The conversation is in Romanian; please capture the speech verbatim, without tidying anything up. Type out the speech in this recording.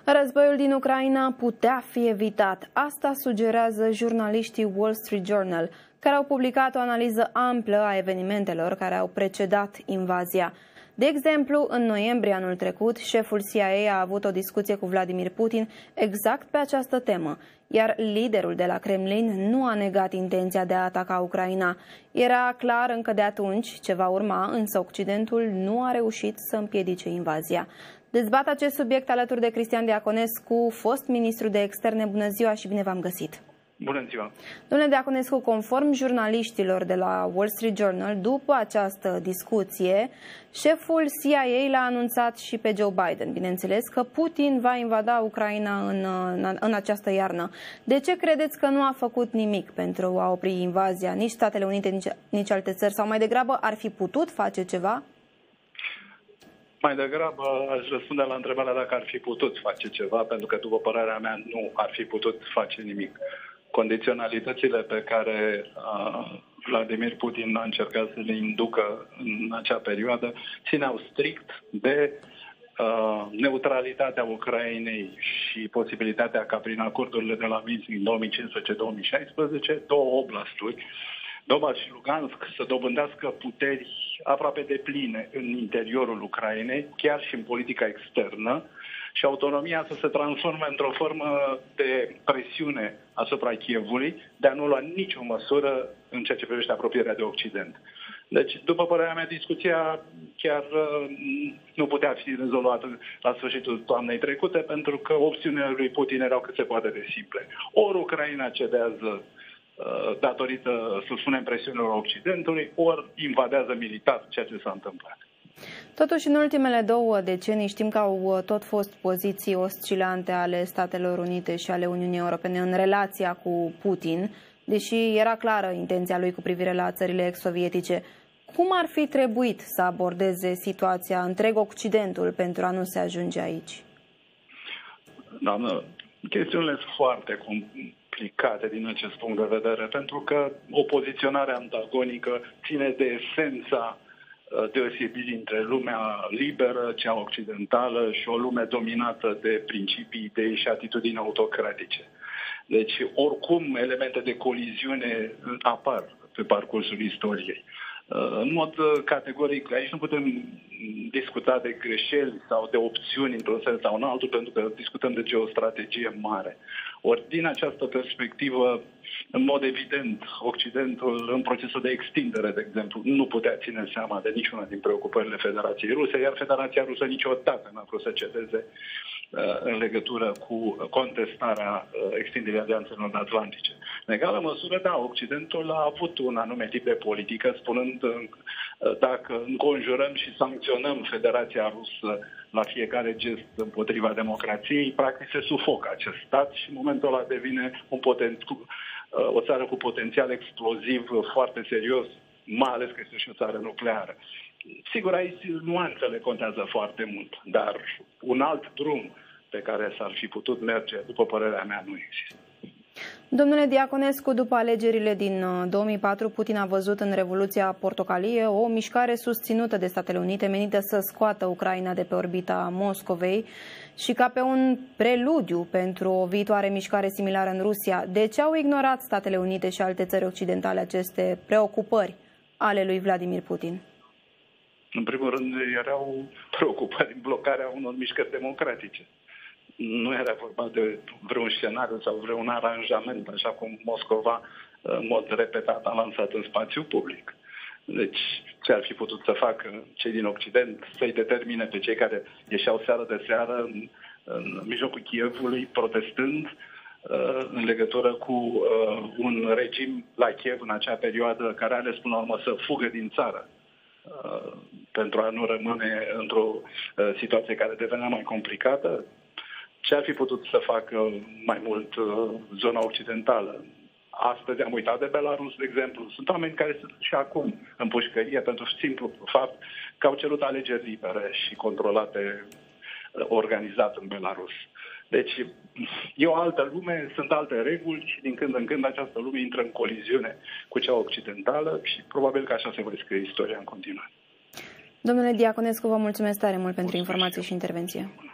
Războiul din Ucraina putea fi evitat. Asta sugerează jurnaliștii Wall Street Journal, care au publicat o analiză amplă a evenimentelor care au precedat invazia. De exemplu, în noiembrie anul trecut, șeful C I A a avut o discuție cu Vladimir Putin exact pe această temă, iar liderul de la Kremlin nu a negat intenția de a ataca Ucraina. Era clar încă de atunci ce va urma, însă Occidentul nu a reușit să împiedice invazia. Dezbat acest subiect alături de Cristian Diaconescu, fost ministru de externe. Bună ziua și bine v-am găsit! Bună ziua! Domnule Diaconescu, conform jurnaliștilor de la Wall Street Journal, după această discuție, șeful C I A l-a anunțat și pe Joe Biden, bineînțeles, că Putin va invada Ucraina în, în, în această iarnă. De ce credeți că nu a făcut nimic pentru a opri invazia, nici Statele Unite, nici, nici alte țări, sau mai degrabă ar fi putut face ceva? Mai degrabă aș răspunde la întrebarea dacă ar fi putut face ceva, pentru că, după părerea mea, nu ar fi putut face nimic. Condiționalitățile pe care uh, Vladimir Putin a încercat să le inducă în acea perioadă țineau strict de uh, neutralitatea Ucrainei și posibilitatea ca prin acordurile de la Minsk în două mii cincisprezece două mii șaisprezece, două oblasturi, Donbass și Lugansk, să dobândească puteri aproape depline în interiorul Ucrainei, chiar și în politica externă, și autonomia să se transforme într-o formă de presiune asupra Kievului, de a nu lua nicio măsură în ceea ce privește apropierea de Occident. Deci, după părerea mea, discuția chiar nu putea fi rezolvată la sfârșitul toamnei trecute, pentru că opțiunile lui Putin erau cât se poate de simple. Ori Ucraina cedează datorită, să spunem, presiunilor Occidentului, ori invadează militar, ceea ce s-a întâmplat. Totuși, în ultimele două decenii știm că au tot fost poziții oscilante ale Statelor Unite și ale Uniunii Europene în relația cu Putin, deși era clară intenția lui cu privire la țările ex-sovietice. Cum ar fi trebuit să abordeze situația întreg Occidentul pentru a nu se ajunge aici? Doamnă, chestiunile sunt foarte complicate din acest punct de vedere, pentru că o poziționare antagonică ține de esența deosebirii între lumea liberă, cea occidentală, și o lume dominată de principii, idei și atitudini autocratice. Deci, oricum, elemente de coliziune apar pe parcursul istoriei. În mod categoric, aici nu putem discuta de greșeli sau de opțiuni într-un sens sau în altul, pentru că discutăm de geostrategie mare. Ori, din această perspectivă, în mod evident, Occidentul, în procesul de extindere, de exemplu, nu putea ține seama de niciuna din preocupările Federației Ruse, iar Federația Rusă niciodată n-a vrut să cedeze în legătură cu contestarea extinderii alianțelor atlantice. În egală măsură, da, Occidentul a avut un anume tip de politică, spunând dacă înconjurăm și sancționăm Federația Rusă la fiecare gest împotriva democrației, practic se sufocă acest stat și în momentul ăla devine un poten... o țară cu potențial exploziv foarte serios, mai ales că este și o țară nucleară. Sigur, aici nuanțele contează foarte mult, dar un alt drum pe care s-ar fi putut merge, după părerea mea, nu există. Domnule Diaconescu, după alegerile din două mii patru, Putin a văzut în Revoluția Portocalie o mișcare susținută de Statele Unite menită să scoată Ucraina de pe orbita Moscovei și ca pe un preludiu pentru o viitoare mișcare similară în Rusia. De ce au ignorat Statele Unite și alte țări occidentale aceste preocupări ale lui Vladimir Putin? În primul rând, erau preocupări în blocarea unor mișcări democratice. Nu era vorba de vreun scenariu sau vreun aranjament, așa cum Moscova în mod repetat a lansat în spațiu public. Deci, ce ar fi putut să facă cei din Occident? Să-i determine pe cei care ieșeau seară de seară în, în mijlocul Kievului, protestând uh, în legătură cu uh, un regim la Kiev în acea perioadă care a ales până la urmă să fugă din țară, uh, pentru a nu rămâne într-o uh, situație care devenea mai complicată. Ce ar fi putut să facă mai mult uh, zona occidentală? Astăzi am uitat de Belarus, de exemplu. Sunt oameni care sunt și acum în pușcărie pentru simplu fapt că au cerut alegeri libere și controlate, uh, organizat în Belarus. Deci e o altă lume, sunt alte reguli și din când în când această lume intră în coliziune cu cea occidentală și probabil că așa se va scrie istoria în continuare. Domnule Diaconescu, vă mulțumesc tare mult pentru informații și intervenție.